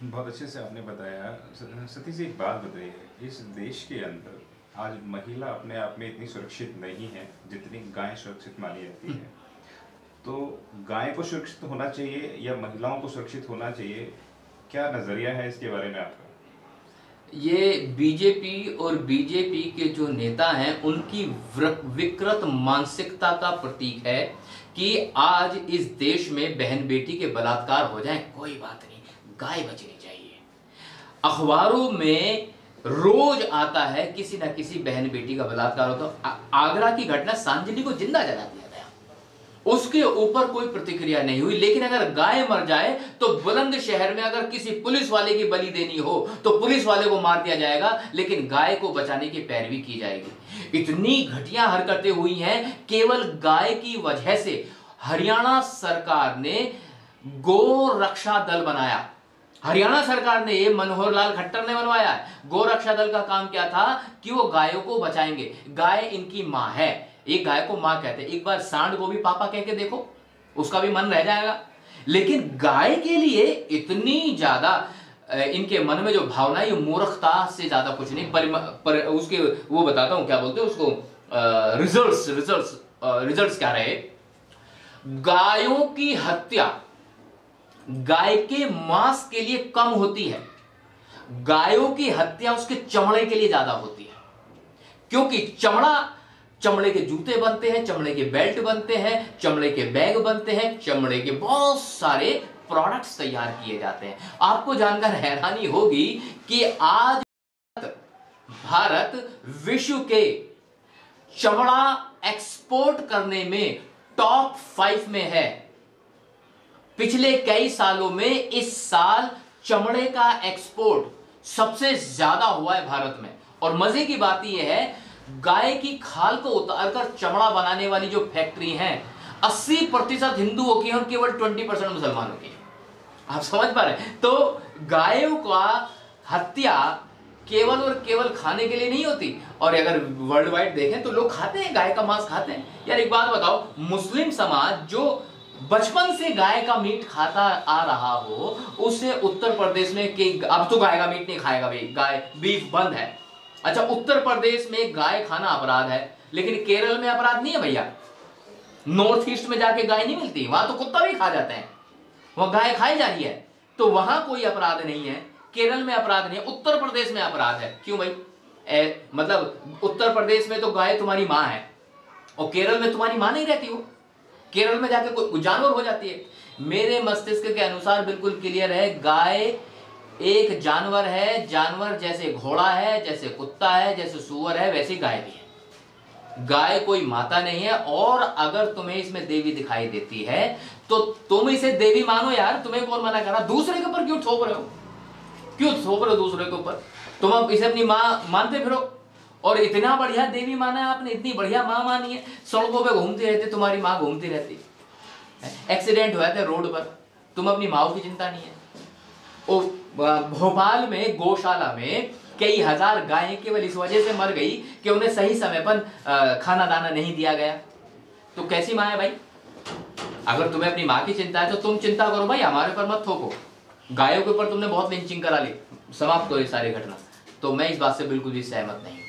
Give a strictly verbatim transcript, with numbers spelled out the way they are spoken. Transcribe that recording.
बहुत अच्छे से आपने बताया। स- सतीश जी, एक बात बताइए, इस देश के अंदर आज महिला अपने आप में इतनी सुरक्षित नहीं है जितनी गाय सुरक्षित मानी जाती है। तो गाय को सुरक्षित होना चाहिए या महिलाओं को सुरक्षित होना चाहिए? क्या नजरिया है इसके बारे में आपका? ये बीजेपी और बीजेपी के जो नेता हैं उनकी व्र- विकृत मानसिकता का प्रतीक है कि आज इस देश में बहन बेटी के बलात्कार हो जाए कोई बात नहीं, गाय बचनी चाहिए। अखबारों में रोज आता है किसी ना किसी बहन बेटी का बलात्कार होता है। आ- आगरा की घटना, सांजली को जिंदा जला दिया गया, उसके ऊपर कोई प्रतिक्रिया नहीं हुई। लेकिन अगर गाय मर जाए तो बुलंदशहर में अगर किसी पुलिस वाले की बलि देनी हो तो पुलिस वाले को मार दिया जाएगा, लेकिन गाय को बचाने की पैरवी की जाएगी। इतनी घटिया हरकतें हुई हैं केवल गाय की वजह से। हरियाणा सरकार ने गो रक्षा दल बनाया। हरियाणा सरकार ने, ये मनोहर लाल खट्टर ने बनवाया है। गो रक्षा दल का काम क्या था कि वो गायों को बचाएंगे। गाय इनकी मां है, एक गाय को मां कहते हैं। एक बार सांड को भी पापा कह के देखो, उसका भी मन रह जाएगा। लेकिन गाय के लिए इतनी ज्यादा इनके मन में जो भावना है, ये मूर्खता से ज्यादा कुछ नहीं। पर, पर उसके वो बताता हूं क्या बोलते हैं उसको, रिजल्ट्स रिजल्ट्स रिजल्ट्स क्या रहे। गायों की हत्या गाय के मांस के लिए कम होती है, गायों की हत्या उसके चमड़े के लिए ज्यादा होती है। क्योंकि चमड़ा, चमड़े के जूते बनते हैं, चमड़े के बेल्ट बनते हैं, चमड़े के बैग बनते हैं, चमड़े के बहुत सारे प्रोडक्ट्स तैयार किए जाते हैं। आपको जानकर हैरानी होगी कि आज भारत विश्व के चमड़ा एक्सपोर्ट करने में टॉप फाइव में है। पिछले कई सालों में इस साल चमड़े का एक्सपोर्ट सबसे ज्यादा हुआ है भारत में। और मजे की बात यह है, गाय की खाल को उतारकर चमड़ा बनाने वाली जो फैक्ट्री हैं, अस्सी प्रतिशत हिंदुओं की और केवल बीस परसेंट मुसलमानों की। आप समझ पा रहे हैं? तो गायों का हत्या केवल और केवल खाने के लिए नहीं होती। और अगर वर्ल्ड वाइड देखें तो लोग खाते हैं, गाय का मांस खाते हैं। यार एक बात बताओ, मुस्लिम समाज जो बचपन से गाय का मीट खाता आ रहा हो, उसे उत्तर प्रदेश में कि अब तो गाय का मीट नहीं खाएगा भाई, गाय बीफ बंद है। अच्छा, उत्तर प्रदेश में गाय खाना अपराध है, लेकिन केरल में अपराध नहीं है भैया। नॉर्थ ईस्ट में जाके गाय नहीं मिलती, वहां तो कुत्ता भी खा जाते हैं, वहां गाय खाई जा रही है, तो वहां कोई अपराध नहीं है। केरल में अपराध नहीं है, उत्तर प्रदेश में अपराध है। क्यों भाई? ए, मतलब उत्तर प्रदेश में तो गाय तुम्हारी मां है और केरल में तुम्हारी मां नहीं रहती, हो केरल में जाके कोई जानवर हो जाती है। मेरे मस्तिष्क के अनुसार बिल्कुल क्लियर है, गाय एक जानवर है। जानवर जैसे घोड़ा है, जैसे कुत्ता है, जैसे सुअर है, वैसे गाय भी है। गाय कोई माता नहीं है। और अगर तुम्हें इसमें देवी दिखाई देती है तो तुम इसे देवी मानो यार, तुम्हें कौन मना कर रहा? दूसरे के ऊपर क्यों थोप रहे हो? क्यों थोप रहे हो दूसरे के ऊपर? तुम अब इसे अपनी मां मानते फिरो, और इतना बढ़िया देवी माना है आपने, इतनी बढ़िया मां मानी है। सड़कों पे घूमती रहती तुम्हारी मां, घूमती रहती, एक्सीडेंट हुआ था रोड पर, तुम अपनी माओ की चिंता नहीं है। ओ, भोपाल में गौशाला में कई हजार गायें केवल इस वजह से मर गई कि उन्हें सही समय पर खाना दाना नहीं दिया गया। तो कैसी मां है भाई? अगर तुम्हें अपनी मां की चिंता है तो तुम चिंता करो भाई, हमारे ऊपर मत थोपो। गायों के ऊपर तुमने बहुत लिंचिंग करा ली, समाप्त करो ये सारी घटना। तो मैं इस बात से बिल्कुल भी सहमत नहीं।